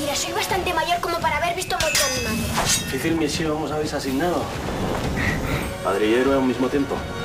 Mira, soy bastante mayor como para haber visto morir a mi madre. Difícil misión os habéis asignado. Padre y héroe a un mismo tiempo.